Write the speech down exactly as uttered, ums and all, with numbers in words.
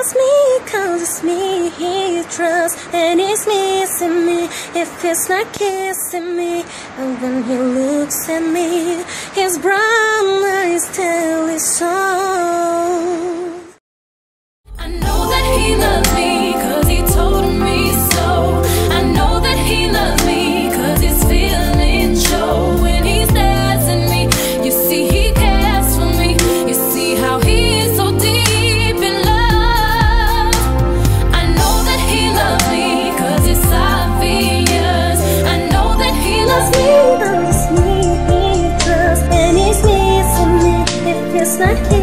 loves me, cause it's me he trusts, and he's missing me if he's not kissing me. And when he looks at me, his brown eyes tell his soul. I know that he loves me cause he told me so. I know that he loves me cause his feelings show. When he stares at me, you see he cares for me. You see how he is so deep in love. I know that he loves me cause it's obvious. I know that he loves me, but it's me he trusts, and he's missing me if it's not him.